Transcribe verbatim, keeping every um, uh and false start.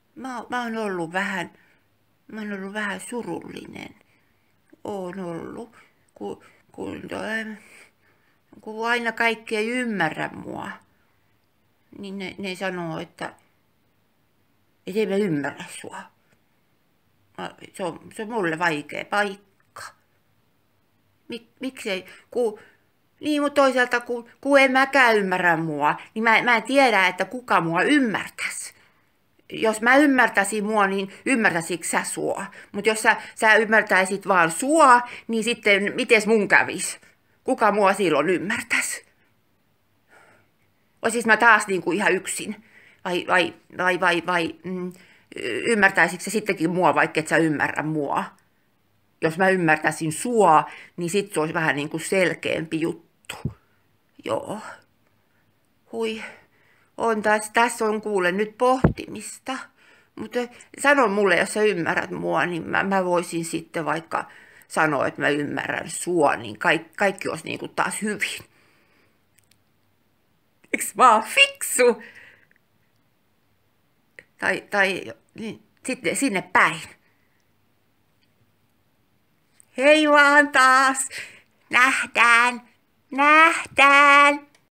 mä, mä oon ollut vähän, mä oon ollut vähän surullinen. Oon ollut, kun, kun, kun aina kaikki ei ymmärrä mua. Niin ne, ne sanoo, että et ei mä ymmärrä sua. Se on, se on mulle vaikea paikka. Mik, miksei, kun, niin mutta toisaalta kun, kun en mäkään ymmärrä mua, niin mä, mä en tiedä, että kuka mua ymmärtäisi. Jos mä ymmärtäisin mua, niin ymmärtäisikö sä sua? Mutta jos sä, sä ymmärtäisit vaan sua, niin sitten mites mun kävis? Kuka mua silloin ymmärtäisi? Oisis mä taas niin kuin ihan yksin? Vai, vai, vai, vai, vai mm, ymmärtäisikö se sittenkin mua, vaikka et sä ymmärrä mua? Jos mä ymmärtäisin sua, niin sit se olisi vähän niin kuin selkeämpi juttu. Joo. Hui. On tässä, tässä on kuule nyt pohtimista. Mutta sano mulle, jos sä ymmärrät mua, niin mä, mä voisin sitten vaikka sanoa, että mä ymmärrän sua, niin kaikki, kaikki olisi niin kuin taas hyvin. Eiks mä oon fiksu? Tai, tai niin, sitten sinne päin. Hei vaan taas. Nähdään. Nähdään.